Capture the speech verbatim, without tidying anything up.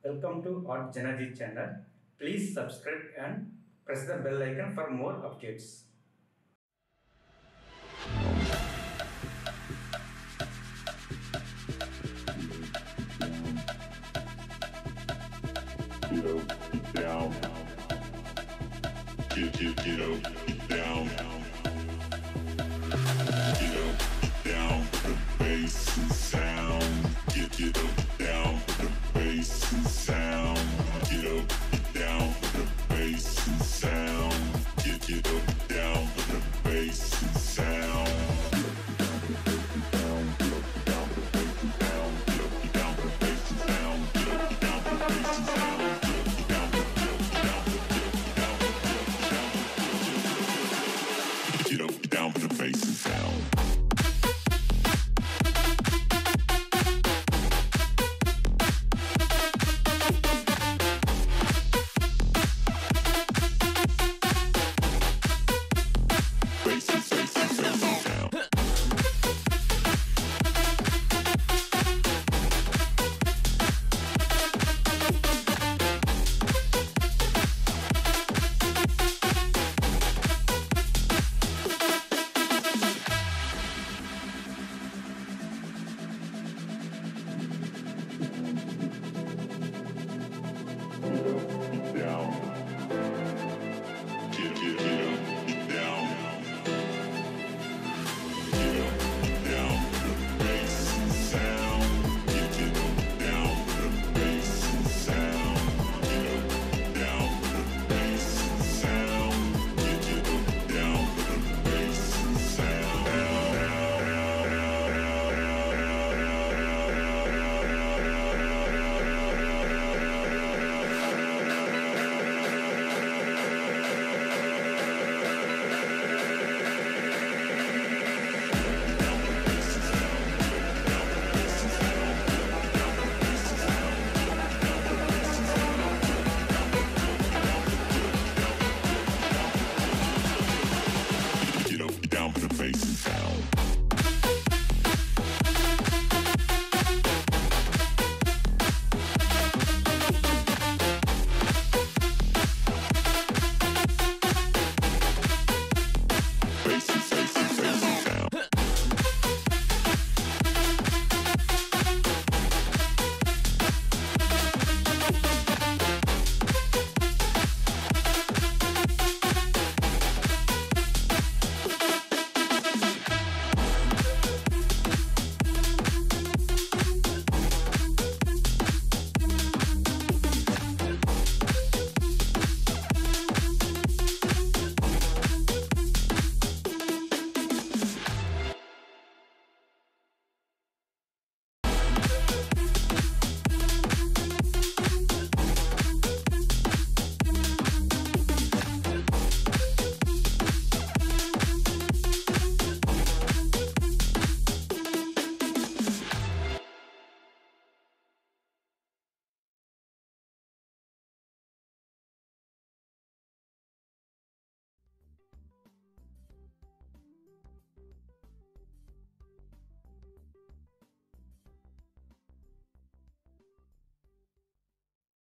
Welcome to Art Janaji channel. Please subscribe and press the bell icon for more updates. Get up, get down. Get, get, get up, get down. Get up, get down. The bass and sound. Get, get up, get down. The bass and sound. Get up, get down. The bass and sound. Get, get up, get down. The bass and sound. Get up, get down with the bass and sound. Bass and bass and bass and sound. Down. Get, get, get up, get down. Get up, get down, the bass and sound. Get, get up, get down, the bass and sound. Get up, get down, the bass and sound. Get, get up, get down, the bass and sound. Get up, get down with the bass and sound.